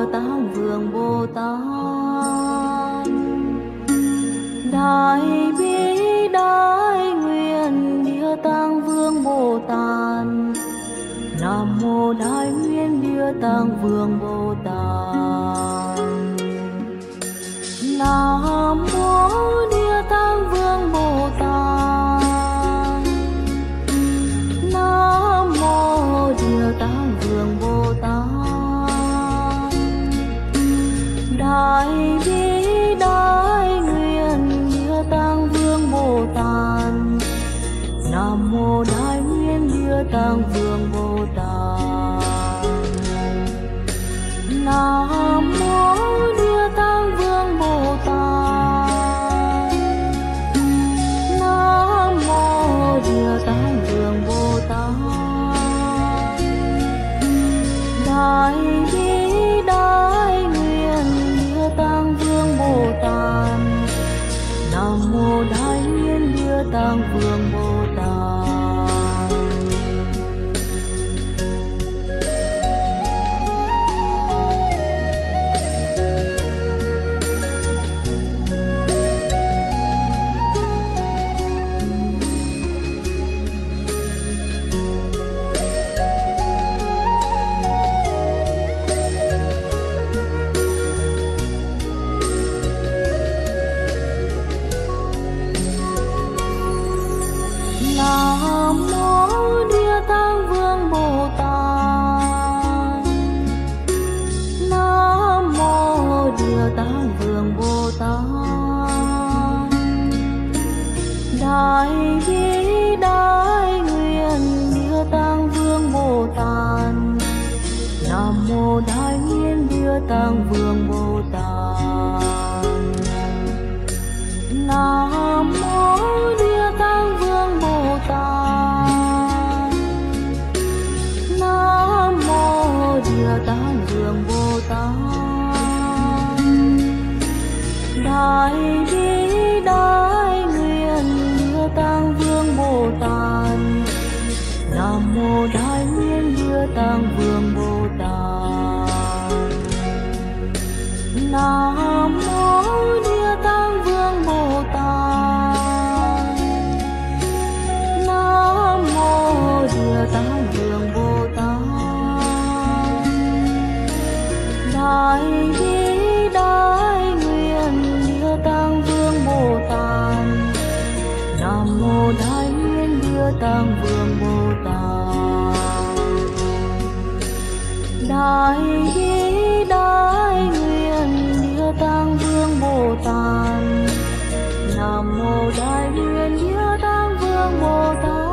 Địa Tạng Vương Bồ Tát. Đại Bi Đại Nguyện Địa Tạng Vương Bồ Tát. Nam mô Đại Nguyện Địa Tạng Vương Bồ Tát. Nam mô Địa Tạng Vương Bồ Tát. Nam mô Địa Tạng Vương Bồ Tát. Đại Bi Đại Nguyện Địa Tạng Vương Bồ Tát. Nam mô Đại Nguyện Địa Tạng Vương Bồ Tát. Nam mô Địa Tạng Vương Bồ Tát. Nam mô Địa Tạng Vương Bồ Tát. Đại Bi Đại Nguyện Địa Tạng Vương Bồ Tát. Nam mô Đại Nguyện Địa Tạng Vương Bồ Tát. Nam mô Địa Tạng Vương Bồ Tát. Nam mô Địa Tạng Vương Bồ Tát. Đại Bi Đại Nguyện Địa Tạng Vương Bồ Tát. Nam mô Đại Nguyện Địa Tạng Vương Bồ Tát. Nam mô Địa Tạng Vương Bồ Tát. Nam mô Địa Tạng Vương Bồ Tát. Đại Bi Đại Nguyện Địa Tạng Vương Bồ Tát. Nam mô Đại Nguyện Địa Tạng Vương Bồ Tát. Nam mô Địa Tạng Vương Bồ Tát. Nam mô Địa Tạng Vương Bồ Tát. Đại Bi Đại Nguyện Địa Tạng Vương Bồ Tát. Nam mô Đại Nguyện Địa Tạng Vương Bồ Tát. Đại Bi Đại Nguyện Địa Tạng Vương Bồ Tát. Nam mô Đại Nguyện Địa Tạng Vương Bồ Tát.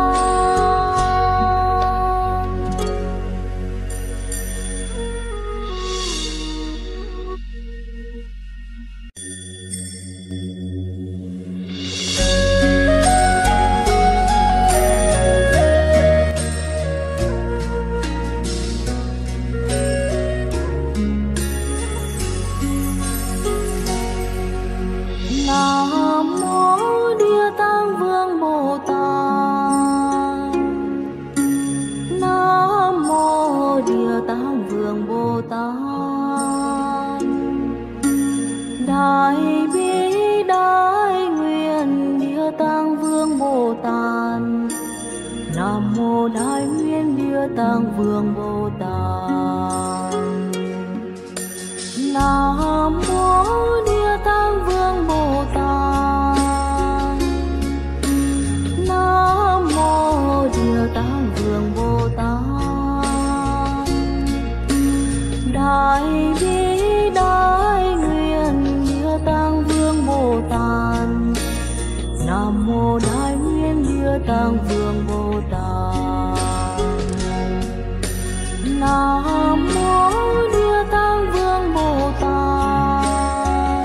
Nam mô Địa Tạng Vương Bồ Tát. Nam mô Địa Tạng Vương Bồ Tát. Đại Bi Đại Nguyện Địa Tạng Vương Bồ Tát. Nam mô Đại Nguyện Địa Tạng Vương Bồ Tát. Nam mô Địa Tạng Vương Bồ Tát. Nam mô Địa Tạng Vương Bồ Tát. Đại Bi Đại Nguyện Địa Tạng Vương Bồ Tát. Nam mô Đại Nguyện Địa Tạng Vương Bồ Tát. Nam mô Địa Tạng Vương Bồ Tát.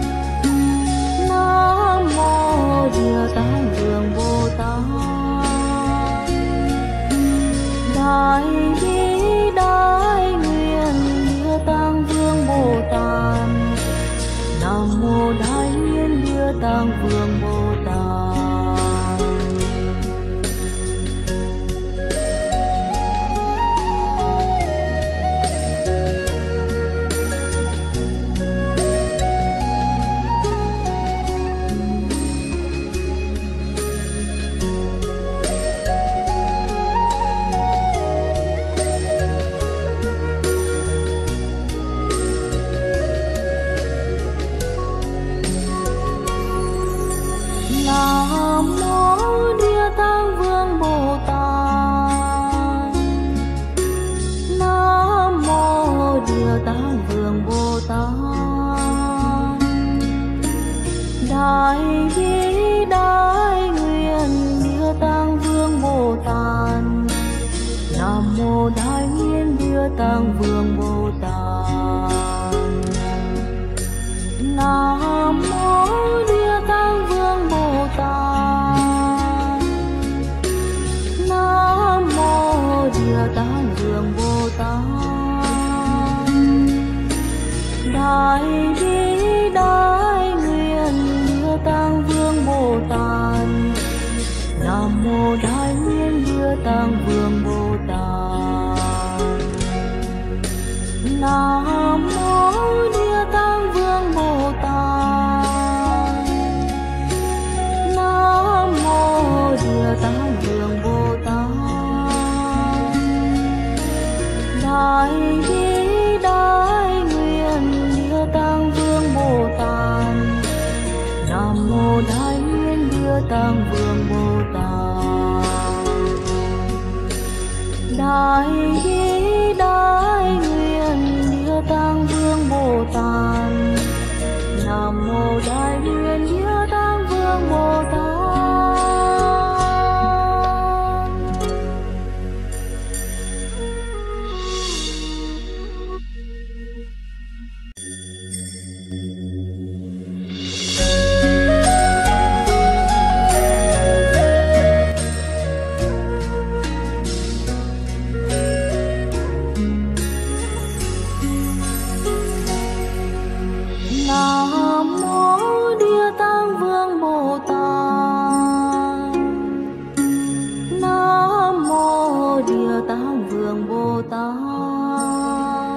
Nam mô Địa Tạng Vương Bồ Tát. Đại Bi Đại Nguyện Địa Tạng Vương Tạng Vương Bồ Tát. Nam mô Địa Tạng Vương Bồ Tát. Nam mô Địa Tạng Vương Bồ Tát. Đại bi đại nguyện Địa Tạng Vương Bồ Tát. Nam mô Đại nguyện Địa Tạng Vương Bồ Tát. Nam mô Địa Tạng Vương Bồ Tát. Nam mô Địa Tạng Vương Bồ Tát. Đại bi đại nguyện Địa Tạng Vương Bồ Tát. Nam mô Đại nguyện Địa Tạng Vương Bồ Tát. Đại bi đại nguyện Địa Tạng Vương Bồ Tát. Nam mô Đại nguyện Địa Tạng Vương Bồ Tát. Nam mô Địa Tạng Vương Bồ Tát. Nam mô Địa Tạng Vương Bồ Tát.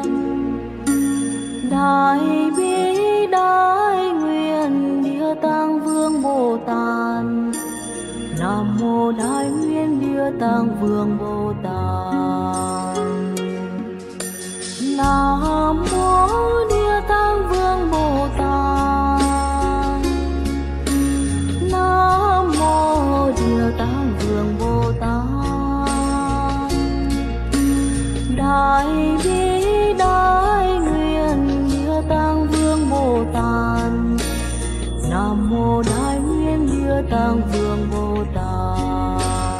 Đại bi đại nguyện Địa Tạng Vương Bồ Tát. Nam mô Đại nguyện Địa Tạng Vương Bồ Tát. Nam mô Địa Tạng Vương Bồ Tát. Nam mô Địa Tạng Vương Bồ Tát. Đại bi đại nguyện Địa Tạng Vương Bồ Tát. Nam mô Đại nguyện Địa Tạng Vương Bồ Tát.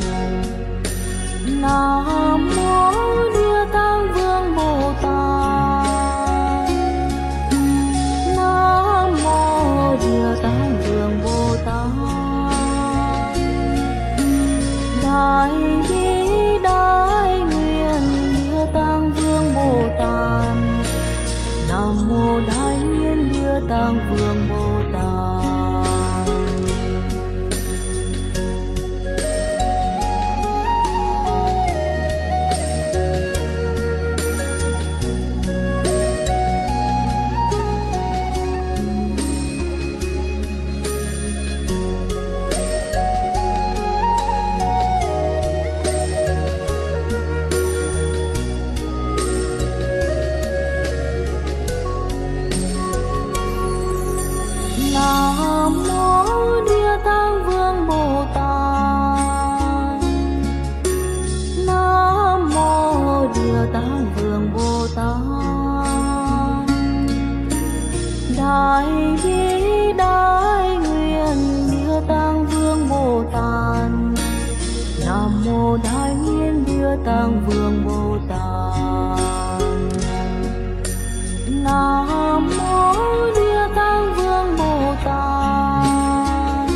Nam mô Địa Tạng Vương Bồ Tát. Nam mô Địa Tạng Vương Bồ Tát. Đại bi đại nguyện Địa Tạng Vương Bồ Tát. Nam mô Đại nguyện Địa Tạng Vương Bồ Tát. Nam mô Địa Tạng Vương Bồ Tát. Nam mô Địa Tạng Vương Bồ Tát. Đại bi đại nguyện Địa Tạng Vương Bồ Tát. Nam mô Đại nguyện Địa Tạng Vương Bồ Tát. Nam mô Địa Tạng Vương Bồ Tát.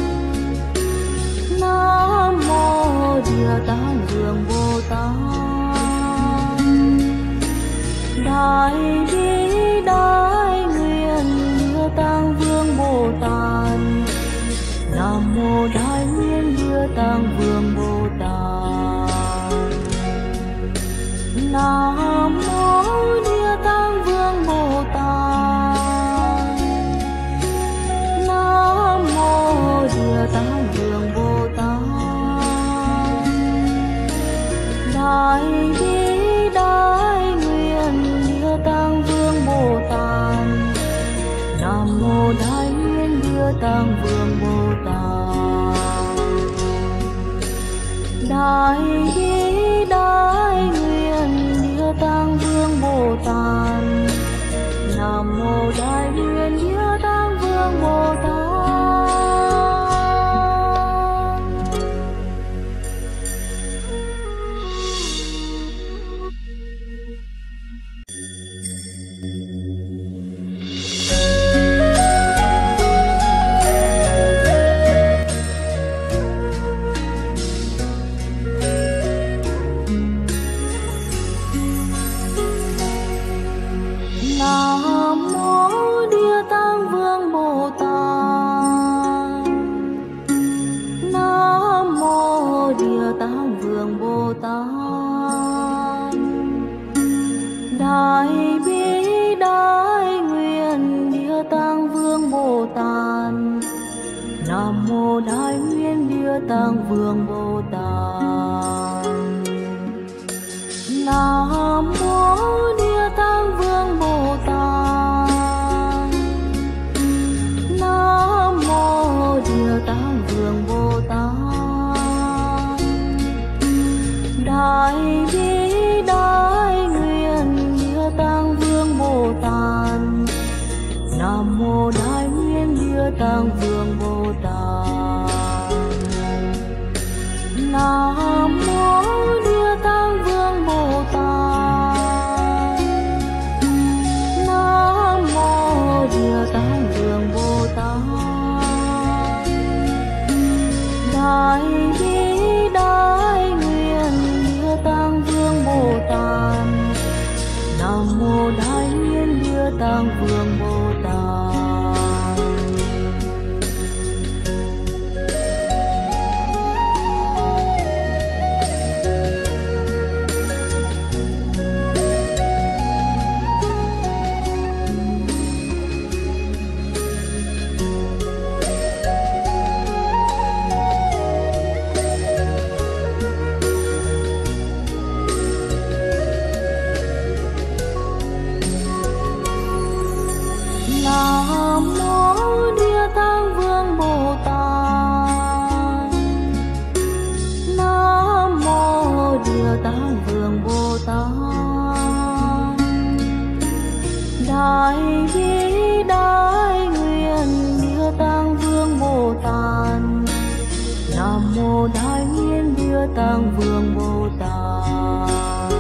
Nam mô Địa Tạng Vương Bồ Tát. Đại bi đại nguyện Địa Tạng Vương Bồ Tát. Nam mô Đại nguyện Địa Tạng Vương Bồ Tát. Nam mô Địa Tạng Vương Bồ Tát. Nam mô Địa Tạng Vương Bồ Tát. Đại bi đại nguyện Địa Tạng Vương Bồ Tát. Nam mô Đại nguyện Địa Tạng Vương Bồ Tát. Đại bi đại nguyện Địa Tạng Vương Bồ Tát. Nam mô Đại nguyện Địa Tạng Vương Bồ Tát. Nam mô Địa Tạng Vương Bồ Tát. Nam mô Địa Tạng Vương Bồ Tát. Đại bi đại nguyện Địa Tạng Vương Bồ Tát. Nam mô Đại nguyện Địa Tạng Vương Bồ Tát. Nam mô Địa Tạng Vương Bồ Tát. Nam mô Địa Tạng Vương Bồ Tát. Đại bi đại nguyện Địa Tạng Vương Bồ Tát. Nam mô Đại nguyện Địa Tạng Vương Bồ Tát. Nam mô Địa Tạng Vương Bồ Tát. Nam mô Địa Tạng Vương Bồ Tát. Đại bi đại nguyện Địa Tạng Vương Bồ Tát. Nam mô Đại nguyện Địa Tạng Vương Bồ Tát. Nam mô Địa Tạng Vương Bồ Tát. Nam mô Địa Tạng Vương Bồ Tát. Đại bi đại nguyện Địa Tạng Vương Bồ Tát. Nam mô Đại nguyện Địa Tạng Vương Bồ Tát.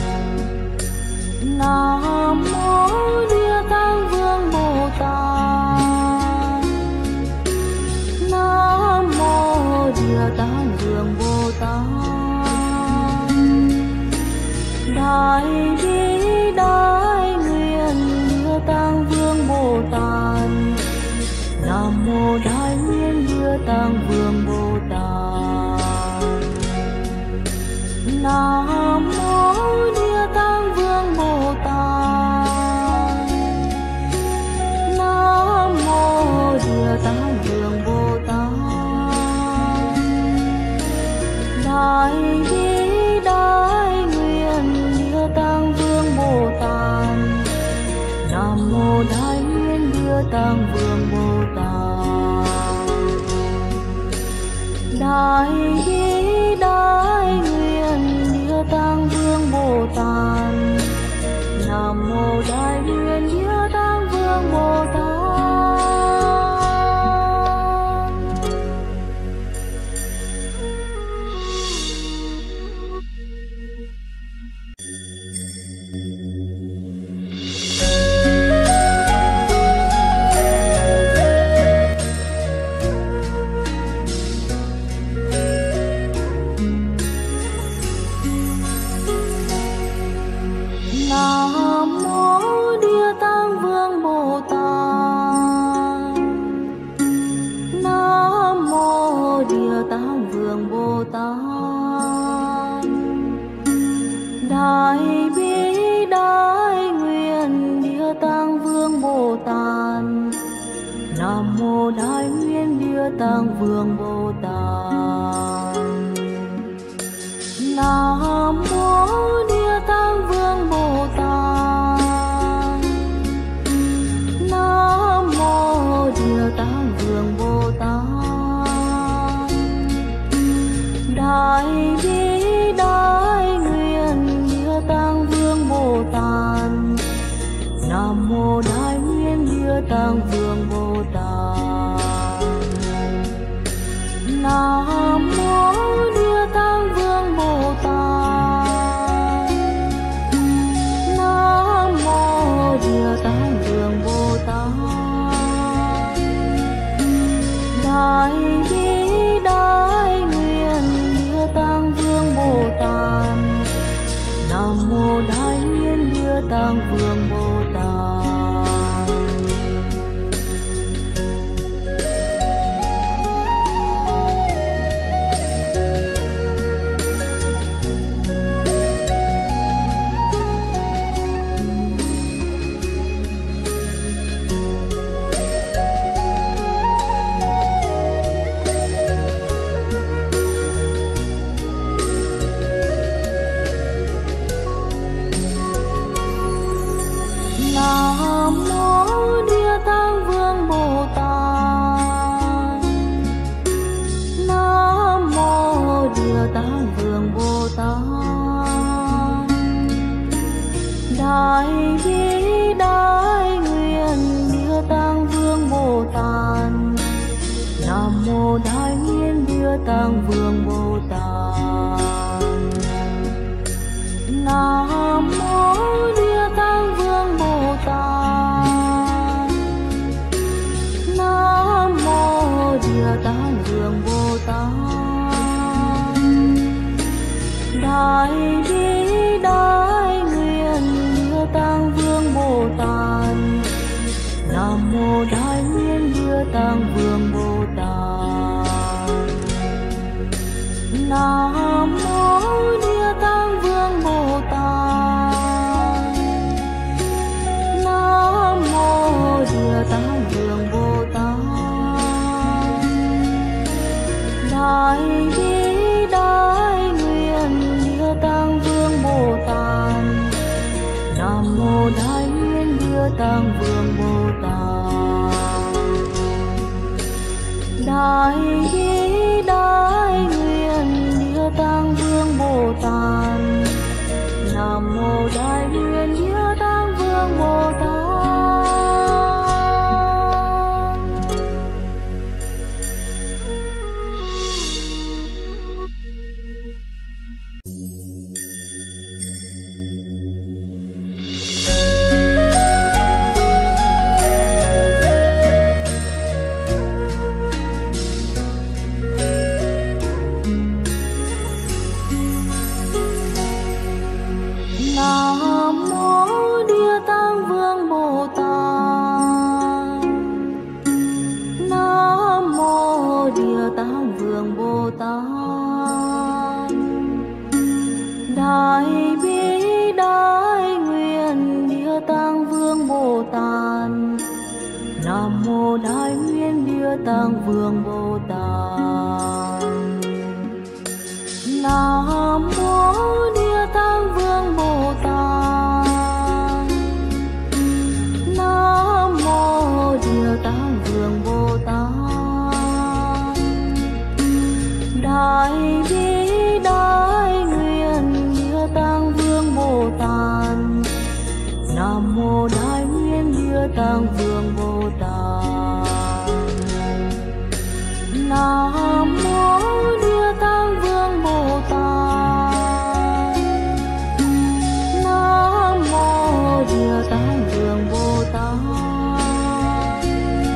Nam mô Địa Tạng Vương Bồ Tát. Nam mô Địa Tạng Vương Bồ Tát. Đại bi đại nguyện Địa Tạng Vương Bồ Tát. Nam mô Đại nguyện Địa Tạng Vương Bồ Tát. Nam mô Địa Tạng Vương Bồ Tát. Nam mô Địa Tạng Vương Bồ Tát. Đại bi đại nguyện Địa Tạng Vương Bồ Tát. Nam mô Đại nguyện Địa Tạng Vương Bồ Tát. Đại bi đại nguyện Địa Tạng Vương Bồ Tát. Nam mô Đại nguyện Địa Tạng Vương Bồ Tát. Nam mô Địa Tạng Vương Bồ Tát. Nam mô Địa Tạng Vương Bồ Tát. Đại bi đại nguyện Địa Tạng Vương Bồ Tát. Nam mô Đại nguyện Địa Tạng Vương Bồ Tát. Nam mô Địa Tạng Vương Bồ Tát. Nam mô Địa Tạng Vương Bồ Tát. Đại bi đại nguyện Địa Tạng Vương Bồ Tát. Nam mô Đại nguyện Địa Tạng Vương Bồ Tát. Nam mô Địa Tạng Vương Bồ Tát. Nam mô Địa Tạng Vương Bồ Tát. Nam mô Địa Tạng Vương Bồ Tát. Nam mô Địa Tạng Vương Bồ Tát. Đại bi đại nguyện Địa Tạng Vương Bồ Tát. Nam mô Đại nguyện Địa Tạng Vương Bồ Tát. Nam mô Địa Tạng Vương Bồ Tát. Nam mô Địa Tạng Vương Bồ Tát. Đại bi đại nguyện Địa Tạng Vương Bồ Tát. Nam mô Đại nguyện Địa Tạng Vương Bồ Tát. Đại bi đại nguyện Địa Tạng Vương Bồ Tát. Nam mô Đại nguyện Địa Tạng Vương Bồ Tát. Nam mô Địa Tạng Vương Bồ Tát. Nam mô Địa Tạng Vương Bồ Tát. Đại bi đại nguyện Địa Tạng Vương Bồ Tát. Nam mô Đại nguyện Địa Tạng Vương Bồ Tát. Nam mô Địa Tạng Vương Bồ Tát. Nam mô Địa Tạng Vương Bồ Tát. Đại bi đại nguyện Địa Tạng Vương Bồ Tát. Nam mô Đại nguyện Địa Tạng Vương Bồ Tát. Nam mô Địa Tạng Vương Bồ Tát. Nam mô Địa Tạng Vương Bồ Tát.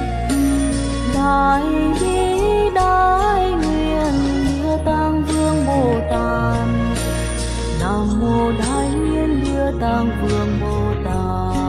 Đại bi đại nguyện Địa Tạng Vương Bồ Tát. Nam mô Đại nguyện Địa Tạng Vương Bồ Tát.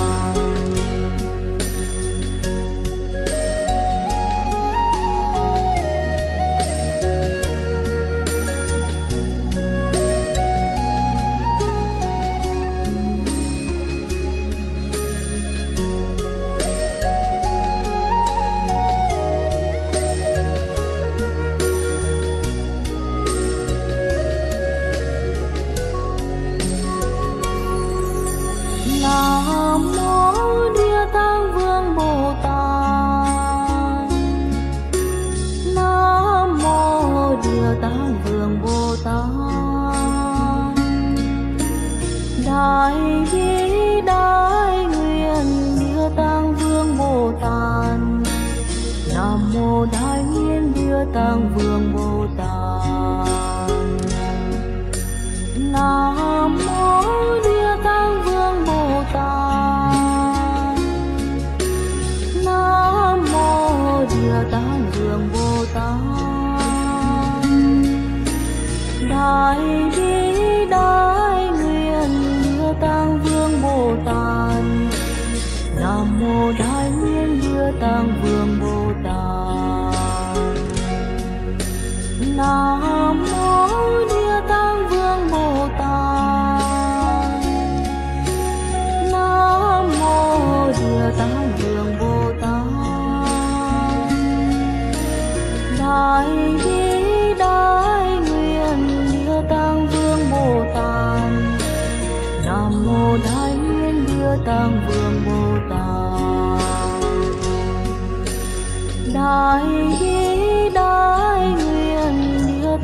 Nam mô Địa Tạng Vương Bồ Tát. Nam mô Địa Tạng Vương Bồ Tát. Đại bi đại nguyện Địa Tạng Vương Bồ Tát. Nam mô Đại nguyện Địa Tạng Vương Bồ Tát. Nam mô Địa Tạng Vương Bồ Tát. Nam mô Địa Tạng Vương Bồ Tát. Đại bi đại nguyện Địa Tạng Vương Bồ Tát. Nam mô Đại nguyện Địa Tạng Vương Bồ Tát. Nam mô Địa Tạng Vương Bồ Tát. Nam mô Địa Tạng Vương Bồ Tát. Đại bi đại nguyện Địa Tạng Vương Bồ Tát. Nam mô Đại nguyện Địa Tạng Vương Bồ Tát. Đại bi đại nguyện Địa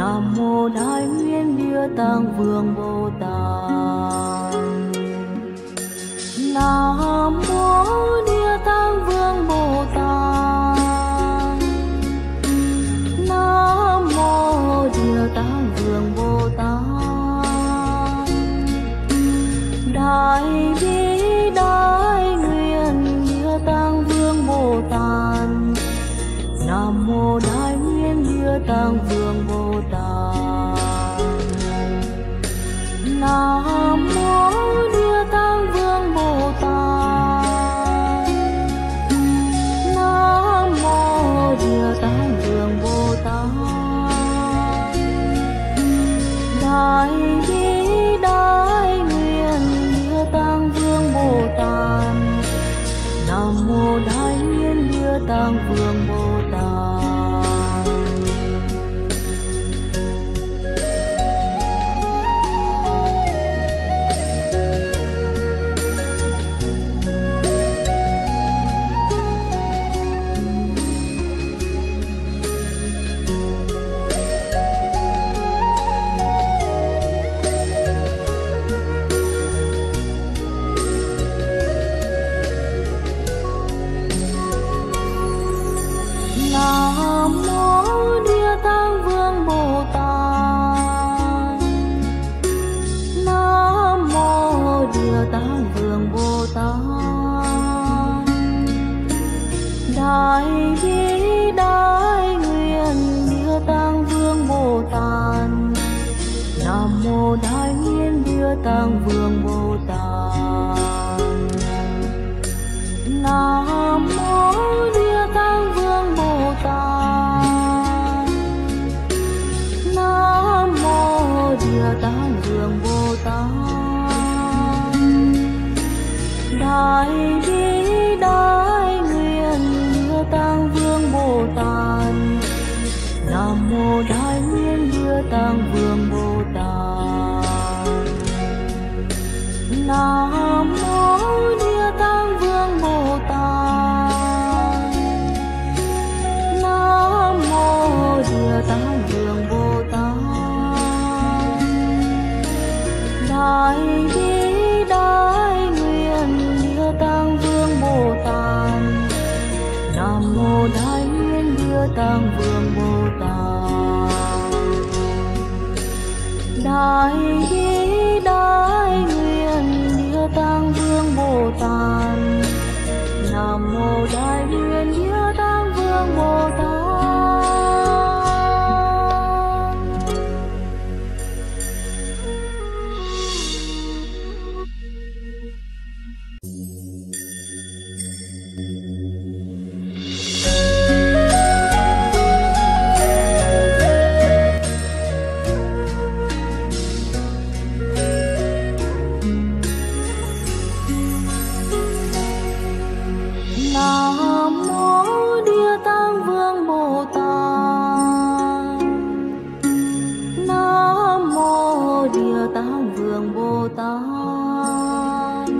Nam mô Đại Nguyên Địa Tạng Vương Bồ Tát. Nam mô Địa Tạng Vương Bồ Tát. Nam mô Địa Tạng Vương Bồ Tát. Đại bi đại nguyện Địa Tạng Vương Bồ Tát. Nam mô Đại Nguyên Địa Tạng Vương Bồ Tát. Nam mô Địa Tạng Vương Bồ Tát. Nam mô Địa Tạng Vương Bồ Tát. Đại bi đại nguyện Địa Tạng Vương Bồ Tát. Nam mô Đại Nguyên Địa Tạng Vương Bồ Tát. Nam mô Địa Tạng Vương Bồ Tát. Nam mô Địa Tạng Vương Bồ Tát. Đại bi đại nguyện Địa Tạng Vương Bồ Tát. Nam mô Đại Nguyên Địa Tạng Vương Bồ Tát. Nam mô Địa Tạng Vương Bồ Tát. Nam mô Địa Tạng Vương Bồ Tát. Đại bi đại nguyện Địa Tạng Vương Bồ Tát. Nam mô Đại Nguyên Địa Tạng Vương Bồ Tát. Nam mô Địa Tạng Vương Bồ Tát. Nam mô Địa Tạng Vương Bồ Tát. Đại bi đại nguyện Địa Tạng Vương Bồ Tát. Nam mô Đại Nguyên Địa Tạng Vương Bồ Tát. Đại bi đại nguyện Địa Tạng Vương Bồ Tát. Nam mô Đại Nguyên Địa Tạng Vương Bồ Tát. Nam mô Địa Tạng Vương Bồ Tát. Nam mô Địa Tạng Vương Bồ Tát.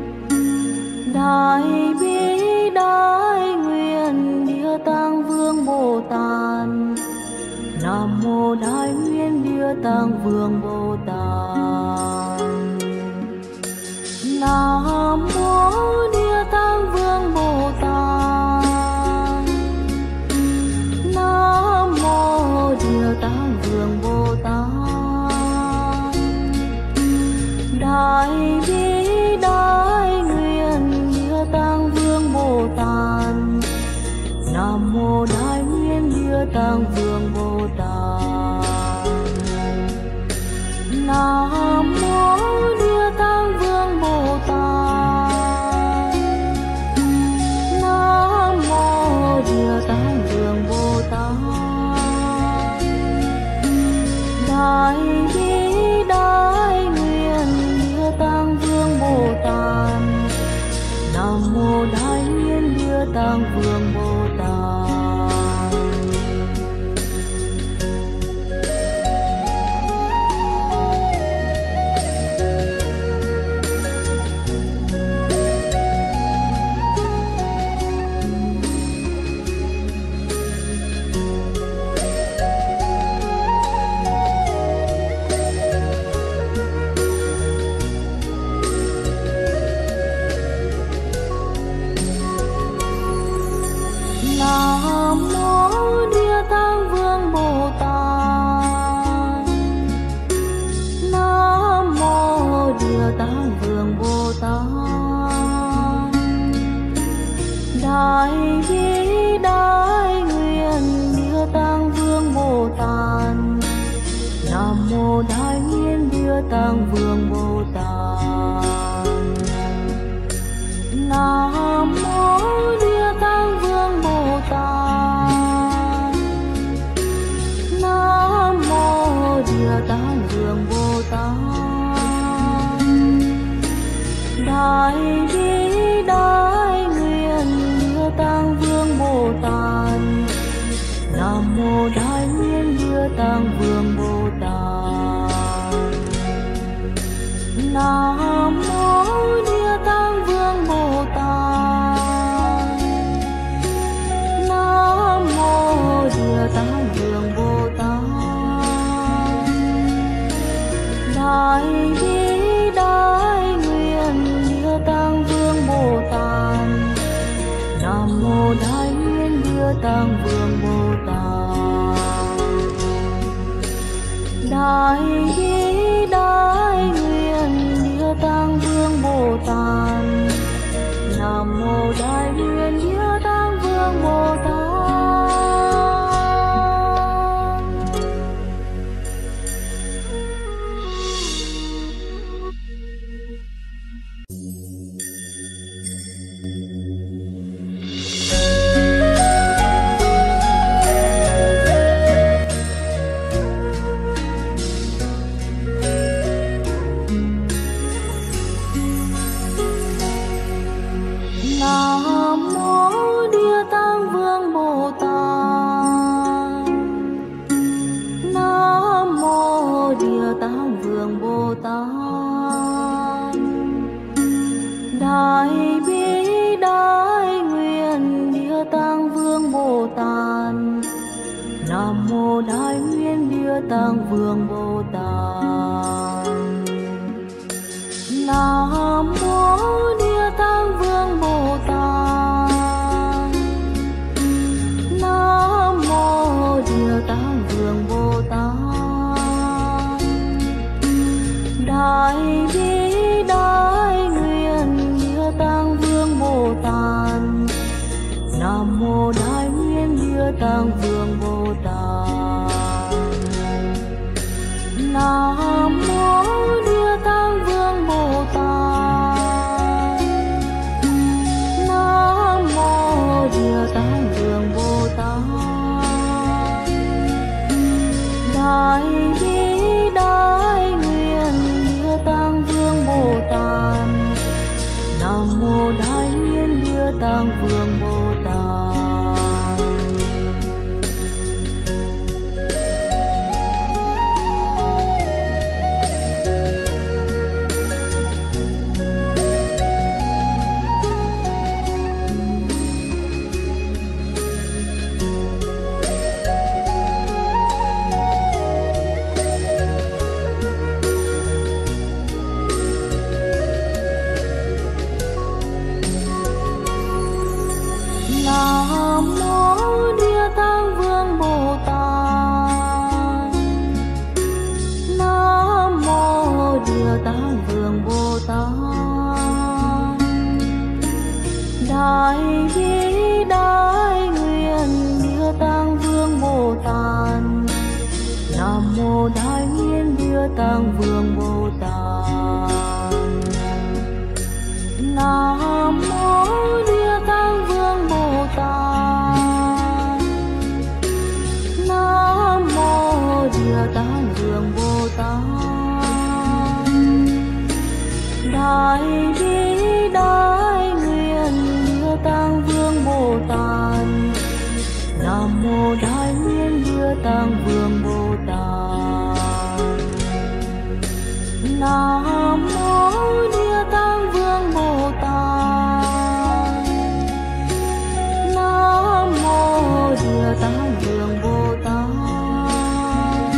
Đại bi đại nguyện Địa Tạng Vương Bồ Tát. Nam mô Đại Nguyên Địa Tạng Vương Bồ Tát. Nam mô Địa Tạng Vương Bồ Tát. Nam mô Địa Tạng Vương Bồ Tát. Đại bi đại nguyện Địa Tạng Vương Bồ Tát. Nam mô Đại Nguyên Địa Tạng Vương Bồ Tát. Nam mô Địa Tạng Vương Bồ Tát. Nam mô Địa Tạng Vương Bồ Tát. Đại bi đại nguyện Địa Tạng Vương Bồ Tát. Nam mô Đại Nguyên Địa Tạng Vương Bồ Tát. Địa Tạng Vương Bồ Tát. Đại bi đại nguyện Địa Tạng Vương Bồ Tát. Nam mô Đại nguyện Địa Tạng Vương Bồ Tát. Nam mô Địa Tạng Vương Bồ Tát. Nam mô Địa Tạng Vương Bồ Tát. Đại bi đại nguyện Địa Tạng Vương Bồ Tát. Nam mô Đại nguyện Địa Tạng Vương Bồ Tát. Đại bi đại nguyện Địa Tạng Vương Bồ Tát. Nam mô Đại nguyện Địa Tạng Vương Bồ Tát. Nam mô Địa Tạng Vương Bồ Tát. Nam mô Địa Tạng Vương Bồ Tát. Đại bi đại nguyện Địa Tạng Vương Bồ Tát. Nam mô Đại nguyện Địa Tạng Vương Bồ Tát. Nam mô Địa Tạng Vương Bồ Tát. Nam mô Địa Tạng Vương Bồ Tát. Đại bi đại nguyện Địa Tạng Vương Bồ Tát. Nam mô Đại nguyện Địa Tạng Vương Bồ Tát. Nam mô Địa Tạng Vương Bồ Tát. Nam mô Địa Tạng Vương Bồ Tát. Đại bi đại nguyện Địa Tạng Vương Bồ Tát. Nam mô Đại nguyện Địa Tạng Vương Bồ Tát. Nam mô Địa Tạng Vương Bồ Tát. Nam mô Địa Tạng Vương Bồ Tát. Đại bi đại nguyện Địa Tạng Vương Bồ Tát. Nam mô Đại nguyện Địa Tạng Vương Bồ Tát. Nam mô Địa Tạng Vương Bồ Tát. Nam mô Địa Tạng Vương Bồ Tát. Đại bi đại nguyện Địa Tạng Vương Bồ Tát. Nam mô Đại nguyện Địa Tạng Vương Bồ Tát. Nam mô Địa Tạng Vương Bồ Tát. Nam mô Địa Tạng Vương Bồ Tát.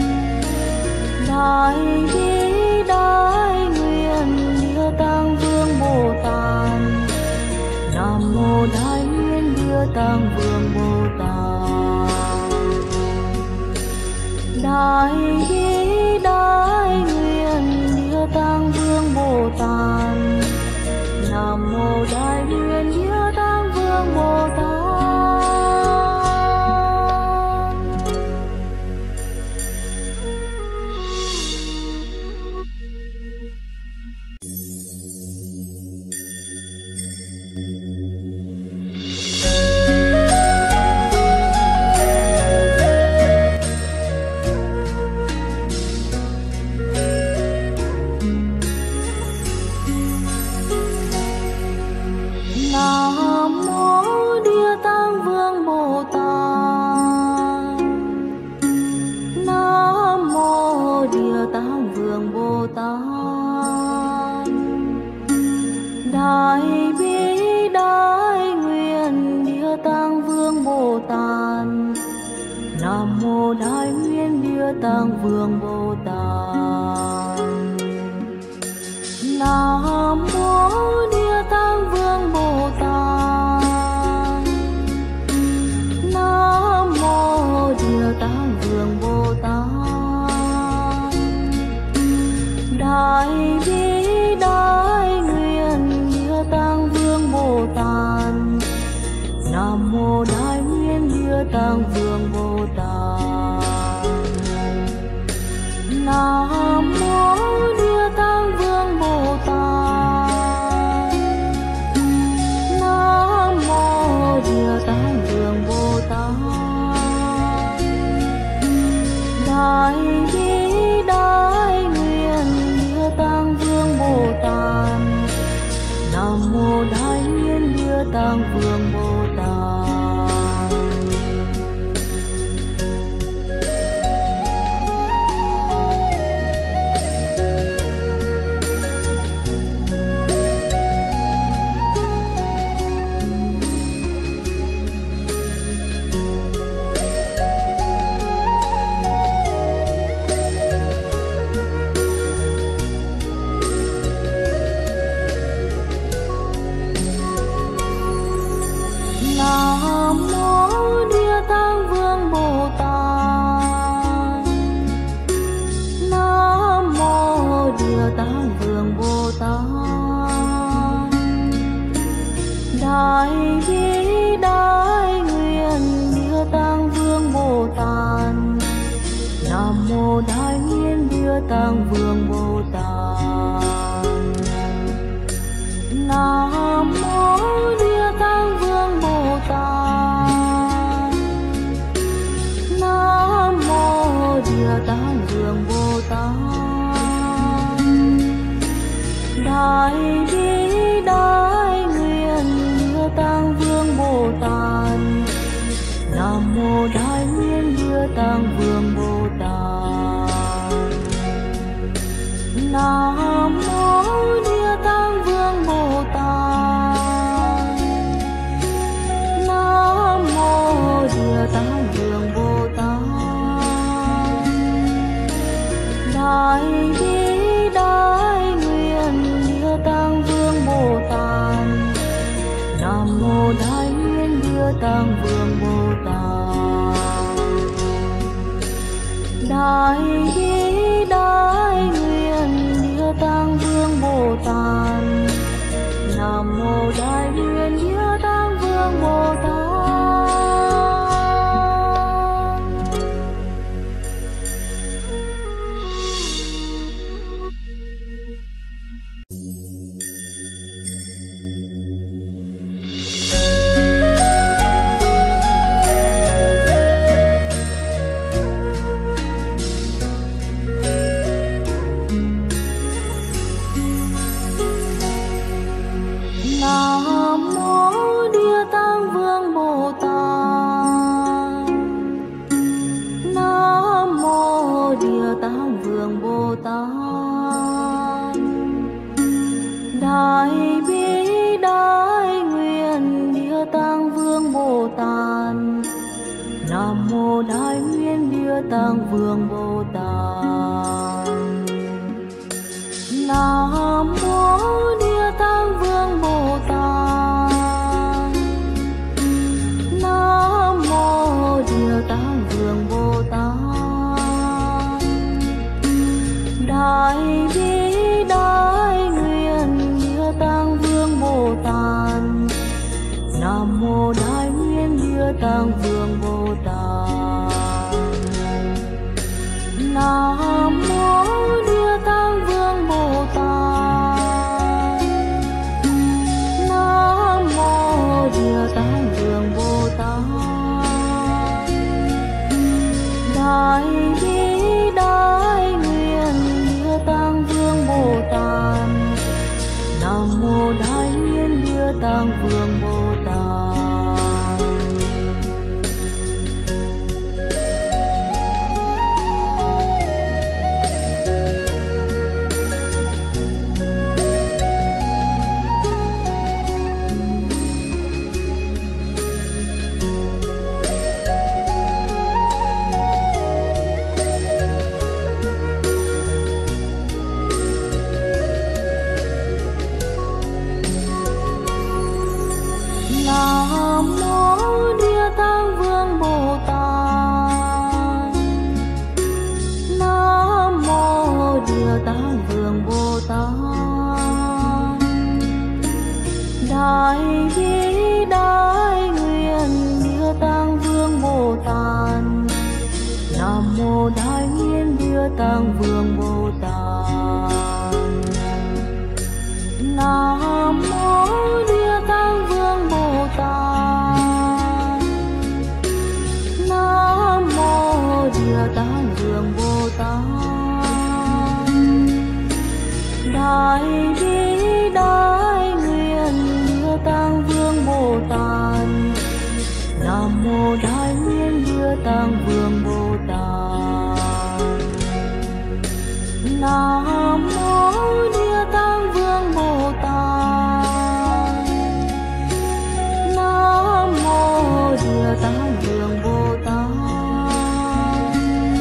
Đại bi đại nguyện Địa Tạng Vương Bồ Tát. Nam mô Đại nguyện Địa Tạng Vương Bồ Tát. Đại bi đại nguyện Địa Tạng Vương Bồ Tát. Nam mô Đại nguyện Địa Tạng Vương Bồ Tát. Tạng Vương Bồ Tát. Đại bi đại nguyện Địa Tạng Vương Bồ Tát. Nam mô Đại Nguyện Địa Tạng Vương Bồ Tát. Nam mô Địa Tạng Vương Bồ Tát. Nam mô Địa Tạng Vương Bồ Tát. Đại bi đại nguyện Địa Tạng Vương Bồ Tát. Nam mô Đại Nguyện Địa Tạng Vương Bồ Tát. Nam mô Địa Tạng Vương Bồ Tát. Nam mô Địa Tạng Vương Bồ Tát. Đại bi đại nguyện Địa Tạng Vương Bồ Tát. Nam mô Đại Nguyện Địa Tạng Vương Bồ Tát. Nam mô Địa Tạng Vương Bồ Tát. Nam mô Địa Tạng Vương Bồ Tát. Đại bi đại nguyện Địa Tạng Vương Bồ Tát. Nam mô Đại Nguyện Địa Tạng Vương Bồ Tát. Nam mô Địa Tạng Vương Bồ Tát. Nam mô Địa Tạng Vương Bồ Tát. Đại bi đại nguyện Địa Tạng Vương Bồ Tát. Nam mô Đại Nguyện Địa Tạng Vương Bồ Tát. Nam mô Địa Tạng Vương Bồ Tát. Nam mô Địa Tạng Vương Bồ Tát. Đại bi đại nguyện Địa Tạng Vương Bồ Tát. Nam mô Đại Nguyện Địa Tạng Vương Bồ Tát. Đại bi đại nguyện Địa Tạng Vương Bồ Tát. Nam mô Đại Nguyện Địa Tạng Vương Bồ Tát. Nam mô Địa Tạng Vương Bồ Tát. Nam mô Địa Tạng Vương Bồ Tát. Đại bi đại nguyện Địa Tạng Vương Bồ Tát. Nam mô Đại Nguyện Địa Tạng Vương Bồ Tát. Nam mô Địa Tạng Vương Bồ Tát. Nam mô Địa Tạng Vương Bồ Tát. Đại bi đại nguyện Địa Tạng Vương Bồ Tát. Nam mô Đại Nguyện Địa Tạng Vương Bồ Tát. Nam mô Địa Tạng Vương Bồ Tát. Địa Tạng Vương Bồ Tát. Nam mô Địa Tạng Vương Bồ Tát. Nam mô Địa Tạng Vương Bồ Tát. Đại bi đại nguyện Địa Tạng Vương Bồ Tát. Nam mô Đại nguyện Địa Tạng Vương Bồ Tát. Nam mô Địa Tạng Vương Bồ Tát. Nam mô Địa Tạng Vương Bồ Tát.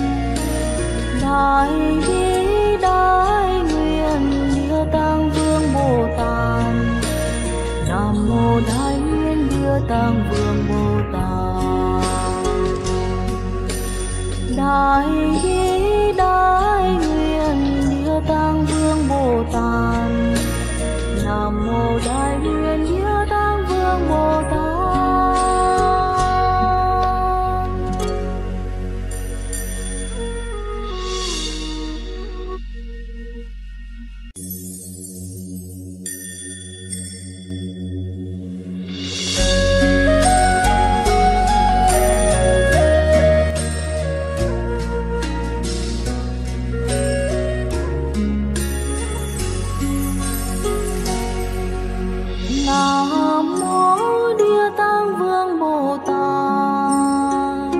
Đại bi đại nguyện Địa Tạng Vương Bồ Tát. Nam mô Đại nguyện Địa Tạng Vương Bồ Tát. Đại bi đại nguyện Địa Tạng Vương Bồ Tát. Nam mô Đại nguyện Địa Tạng Vương Bồ Tát. Nam mô Địa Tạng Vương Bồ Tát.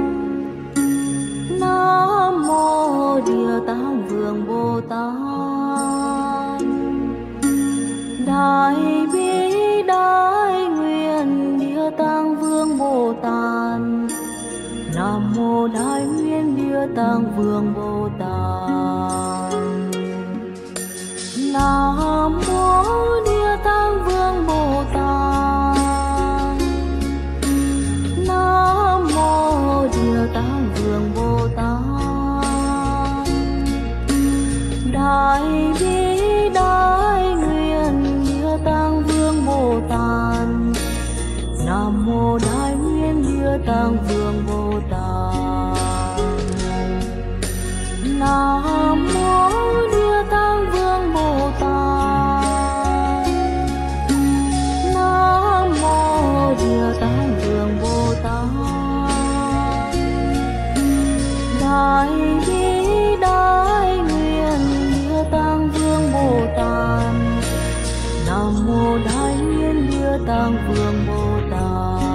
Nam mô Địa Tạng Vương Bồ Tát. Đại bi đại nguyện Địa Tạng Vương Bồ Tát. Nam mô Đại nguyện Địa Tạng Vương Bồ Tát. Nam mô Địa Tạng Vương Bồ Tát. Nam mô Địa Tạng Vương Bồ Tát. Đại bi đại nguyện Địa Tạng Vương Bồ Tát. Nam mô Đại nguyện Địa Tạng Vương Bồ Tát. Nam mô Địa Tạng Vương Bồ Tát. Nam mô Địa Tạng Vương Bồ Tát. Đại bi đại nguyện Địa Tạng Vương Bồ Tát. Nam mô Đại nguyện Địa Tạng Vương Bồ Tát.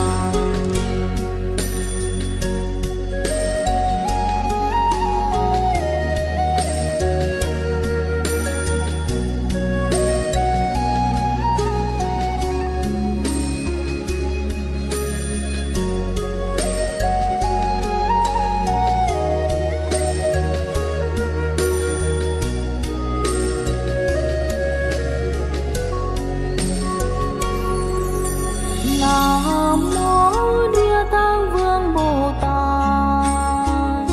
Nam mô Địa Tạng Vương Bồ Tát.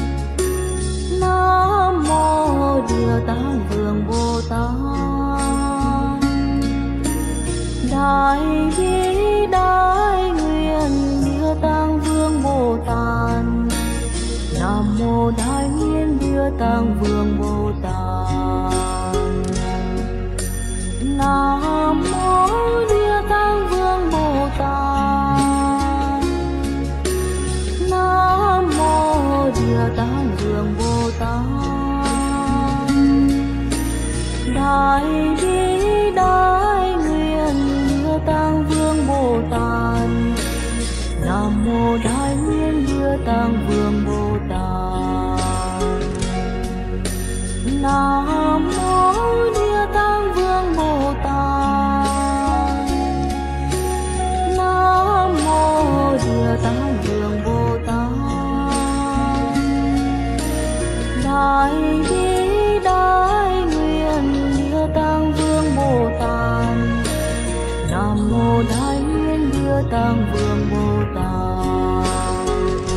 Nam mô Địa Tạng Vương Bồ Tát. Đại bi đại nguyện Địa Tạng Vương Bồ Tát. Nam mô Đại nguyện Địa Tạng Vương Bồ Tát. Nam mô Địa Tạng Vương Bồ Tát. Nam mô Địa Tạng Vương Bồ Tát. Đại bi đại nguyện Địa Tạng Vương Bồ Tát. Nam mô Đại nguyện Địa Tạng Vương Bồ Tát. Nam mô Địa Tạng Vương Bồ Tát. Nam mô Địa Tạng Vương Bồ Tát. Đại bi đại nguyện Địa Tạng Vương Bồ Tát. Nam mô Đại nguyện Địa Tạng Vương Bồ Tát.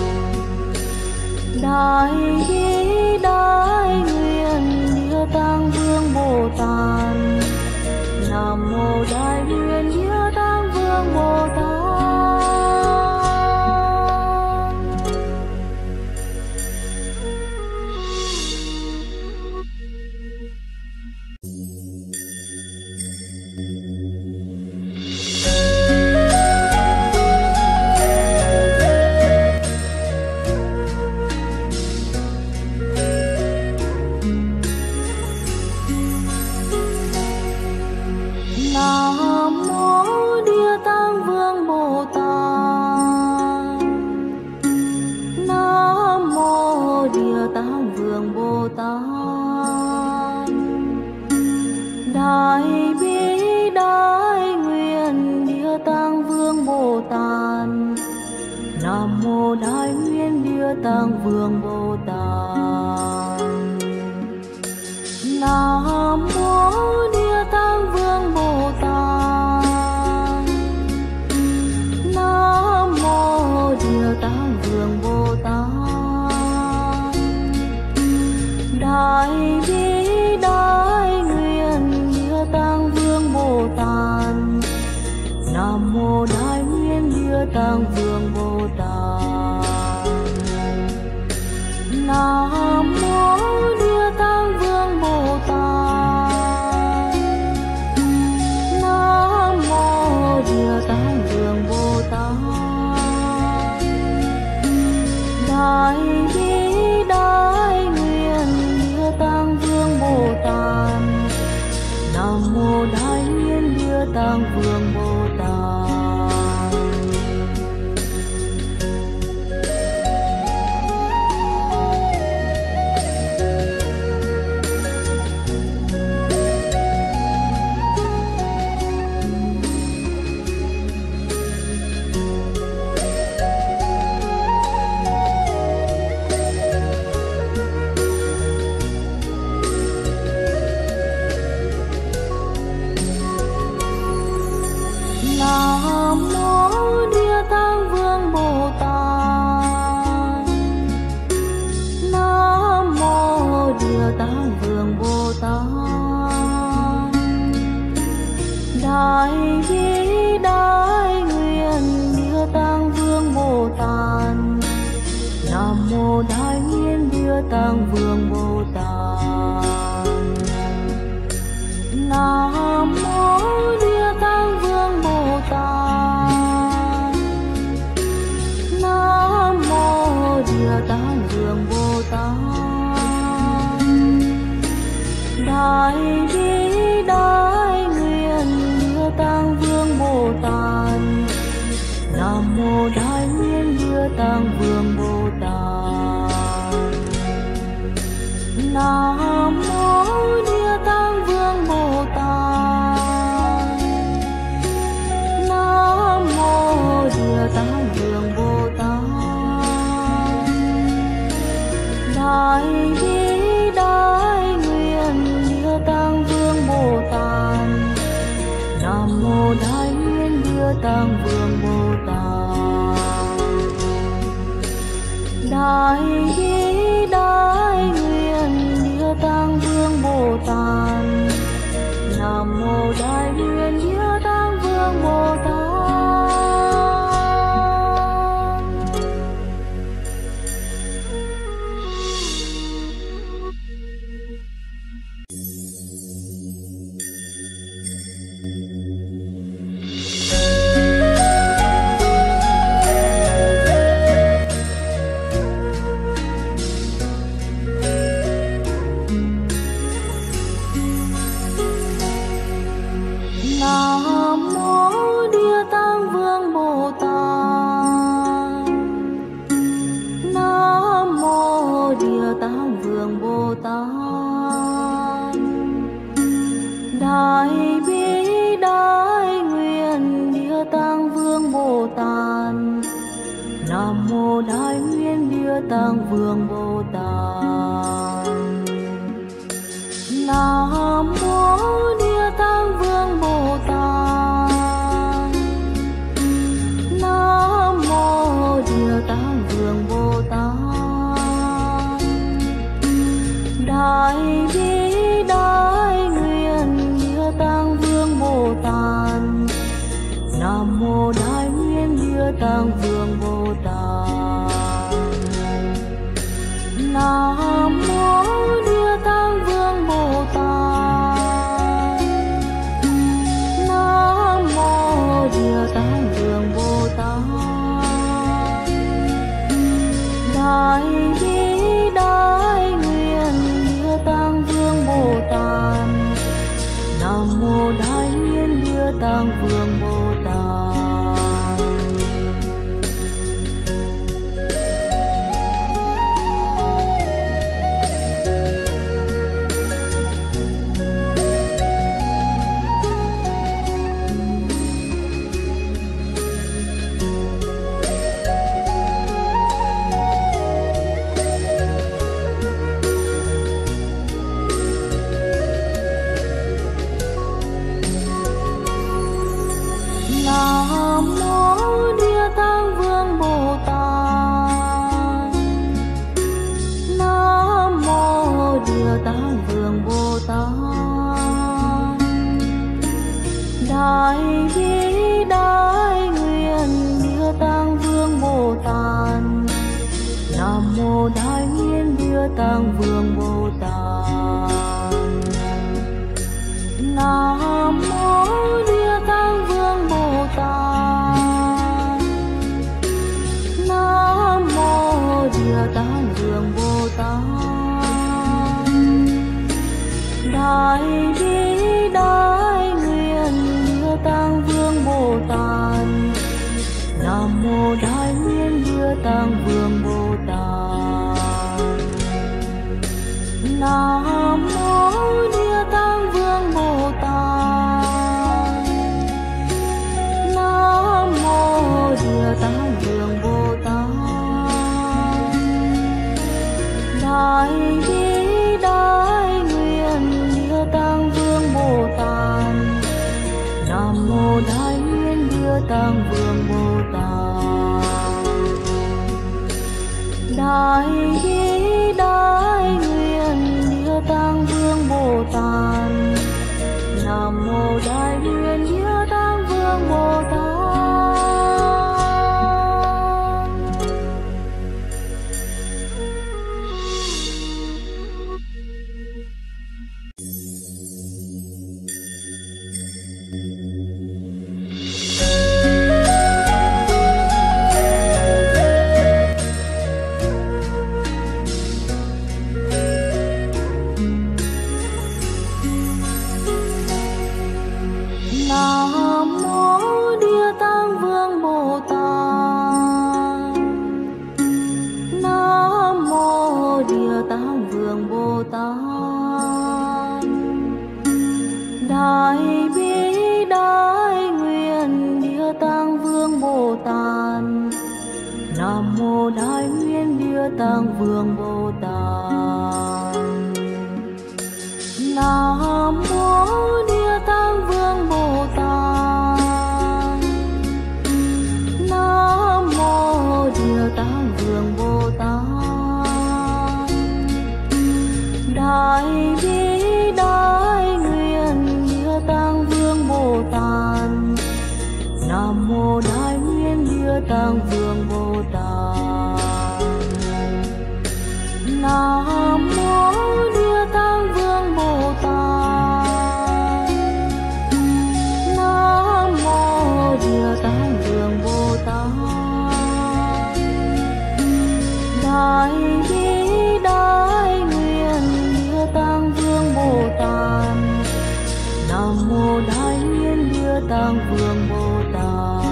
Đại bi đại nguyện Địa Tạng Vương Bồ Tát. Nam mô Đại nguyện Địa Tạng Vương Bồ Tát. Địa Tạng Vương Bồ Tát. Đại Bi Đại Nguyện Địa Tạng Vương Bồ Tát. Nam mô Đại Nguyện Địa Tạng Vương Bồ Tát. Nam mô Địa Tạng Vương Bồ Tát. Nam mô Địa Tạng Vương Bồ Tát. Đại Bi Đại Nguyện Địa Tạng Vương Bồ Tát. Nam mô Đại Nguyện Địa Tạng Vương Bồ Tát. Nam mô Địa Tạng Vương Bồ Tát. Nam mô Địa Tạng Vương Bồ Tát. Đại Bi Đại Nguyện Địa Tạng Vương Bồ Tát. Nam mô Đại Nguyện Địa Tạng Vương Bồ Tát. Nam mô Địa Tạng Vương Bồ Tát. Nam mô Địa Tạng Vương Bồ Tát. Đại Bi Đại Nguyện Địa Tạng Vương Bồ Tát. Nam mô Đại Nguyện Địa Tạng Vương Bồ Tát. Nam mô Địa Tạng Vương Bồ Tát. Nam mô Địa Tạng Vương Bồ Tát. Đại Bi Đại Nguyện Địa Tạng Vương Bồ Tát. Nam mô Đại Nguyện Địa Tạng Vương Bồ Tát. Nam mô Địa Tạng Vương Bồ Tát. Nam mô Địa Tạng Vương Bồ Tát. Đại Bi Đại Nguyện Địa Tạng Vương Bồ Tát. Nam mô Đại Nguyện Địa Tạng Vương Bồ Tát. Đại Bi Đại Nguyện Địa Tạng Vương Bồ Tát. Nam mô Đại Nguyện Địa Tạng Vương Bồ Tát. Nam mô Địa Tạng Vương Bồ Tát. Nam mô Địa Tạng Vương Bồ Tát. Đại Bi Đại Nguyện Địa Tạng Vương Bồ Tát. Nam mô Đại Nguyện Địa Tạng Vương Bồ Tát. Nam mô Địa Tạng Vương Bồ Tát. Nam mô Địa Tạng Vương Bồ Tát. Đại Bi Đại Nguyện Địa Tạng Vương Bồ Tát. Nam mô Đại Nguyện Địa Tạng Vương Bồ Tát. Nam mô Địa Tạng Vương Bồ Tát. Nam mô Địa Tạng Vương Bồ Tát. Đại Bi Đại Nguyện Địa Tạng Địa Tạng Vương Bồ Tát. Đại bi đại nguyện Địa Tạng Vương Bồ Tát. Nam mô Đại Nguyện Địa Tạng Vương Bồ Tát. Nam mô Địa Tạng Vương Bồ Tát. Nam mô Địa Tạng Vương Bồ Tát. Đại bi đại nguyện Địa Tạng Vương Bồ Tát. Nam mô Đại Nguyện Địa Tạng Vương Bồ Tát. Nam mô Địa Tạng Vương Bồ Tát. Nam mô Địa Tạng Vương Bồ Tát. Đại bi đại nguyện Địa Tạng Vương Bồ Tát. Nam mô Đại Nguyện Địa Tạng Vương Bồ Tát. Đại bi đại nguyện Địa Tạng Vương Bồ Tát. Nam mô Đại Nguyện Địa Tạng Vương Bồ Tát. Nam mô Địa Tạng Vương Bồ Tát. Nam mô Địa Tạng Vương Bồ Tát. Đại bi đại nguyện Địa Tạng Vương Bồ Tát. Nam mô Đại Nguyện Địa Tạng Vương Bồ Tát. Nam mô Địa Tạng Vương Bồ Tát. Nam mô Địa Tạng Vương Bồ Tát. Đại bi đại nguyện Địa Tạng Vương Bồ Tát. Nam mô Đại Nguyện Địa Tạng Vương Bồ Tát. Nam mô Địa Tạng Vương Bồ Tát. Nam mô Địa Tạng Vương Bồ Tát. Đại bi đại nguyện Địa Tạng Vương Bồ Tát. Nam mô Đại Nguyện Địa Tạng Vương Bồ Tát.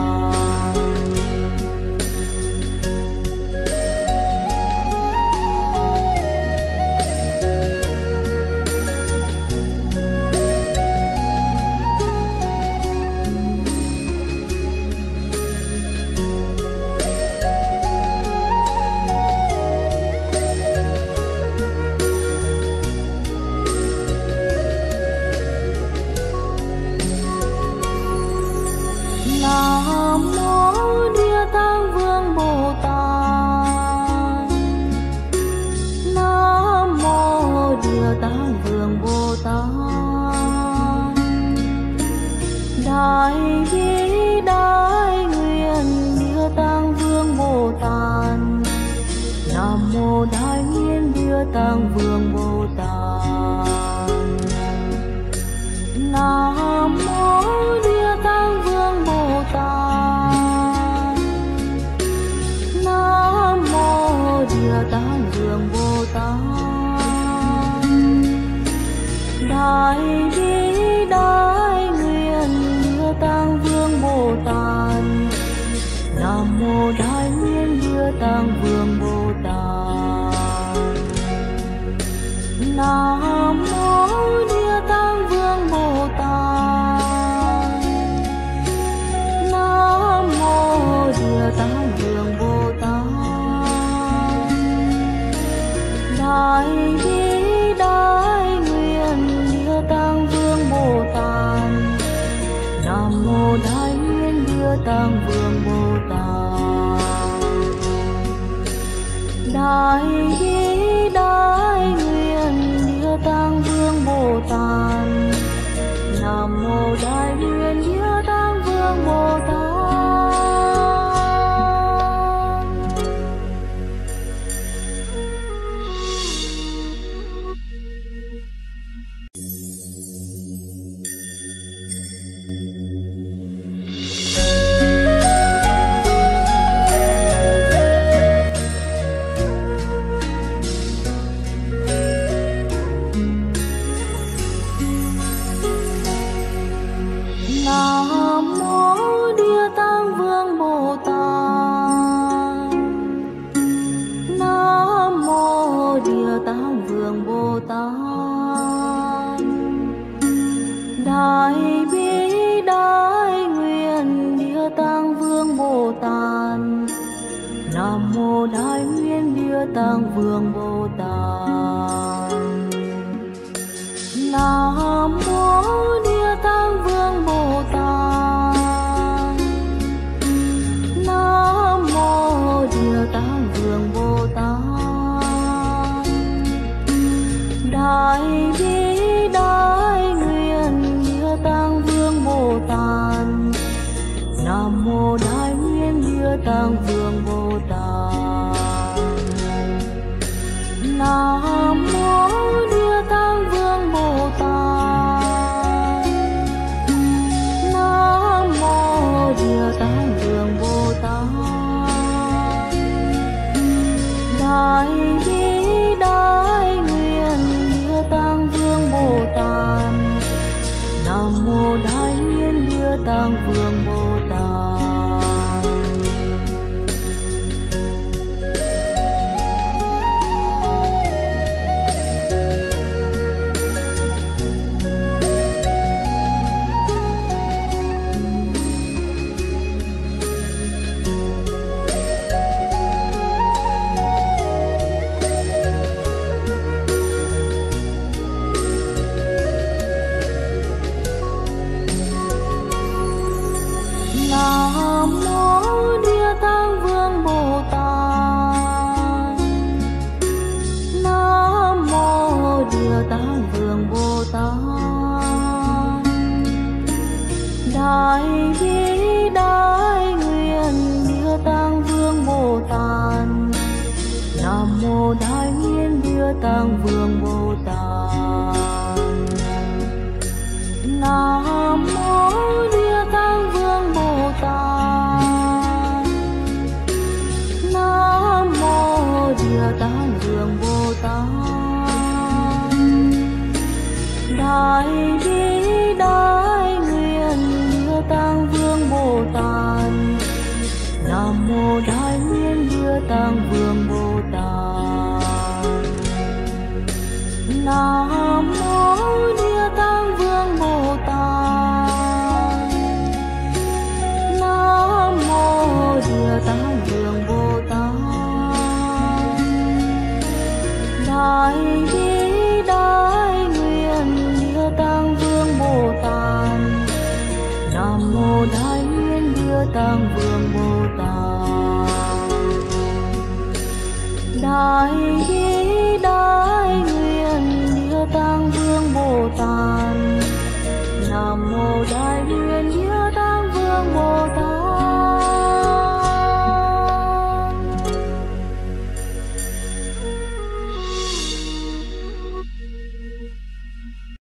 Nam mô Địa Tạng Vương Bồ Tát. Nam mô Địa Tạng Vương Bồ Tát. Đại bi đại nguyện Địa Tạng Vương Bồ Tát. Nam mô Đại Nguyện Địa Tạng Vương Bồ Tát. Nam mô Địa Tạng Vương Bồ Tát. Nam mô Địa Tạng Vương Bồ Tát. Đại bi đại nguyện Địa Tạng Vương Bồ Tát. Nam mô Đại Nguyện Địa Tạng Vương Bồ Tát. Nam mô Địa Tạng Vương Bồ Tát. Nam mô Địa Tạng Vương Bồ Tát. Đại bi đại nguyện Địa Tạng Vương Bồ Tát. Nam mô Đại Nguyện Địa Tạng Vương Bồ Tát. Đại bi đại nguyện Tạng Vương Bồ Tát. Đại bi đại nguyện Địa Tạng Vương Bồ Tát. Nam mô Đại Nguyện Địa Tạng Vương Bồ Tát. Nam mô Địa Tạng Vương Bồ Tát. Nam mô Địa Tạng Vương Bồ Tát. Đại bi đại nguyện Địa Tạng Vương Bồ Tát. Nam mô Đại Nguyện Địa Tạng Vương Bồ Tát. Nam mô Địa Tạng Vương Bồ Tát. Nam mô Địa Tạng Vương Bồ Tát. Đại bi đại nguyện Địa Tạng Vương Bồ Tát. Nam mô Đại Nguyện Địa Tạng Vương Bồ Tát. Nam mô Địa Tạng Vương Bồ Tát. Nam mô Địa Tạng Vương Bồ Tát. Đại bi đại nguyện Địa Tạng Vương Bồ Tát. Nam mô Đại Nguyện Địa Tạng Vương Bồ Tát. Nam mô Địa Tạng Vương Bồ Tát. Nam mô Địa Tạng Vương Bồ Tát. Đại bi đại nguyện Địa Tạng Vương Bồ Tát. Nam mô Đại Nguyện Địa Tạng Vương Bồ Tát. Nam mô Địa Tạng Vương Bồ Tát. Nam mô Địa Tạng Vương Bồ Tát. Đại bi đại nguyện Địa Tạng Vương Bồ Tát. Nam mô Đại Nguyện Địa Tạng Vương Bồ Tát. Đại bi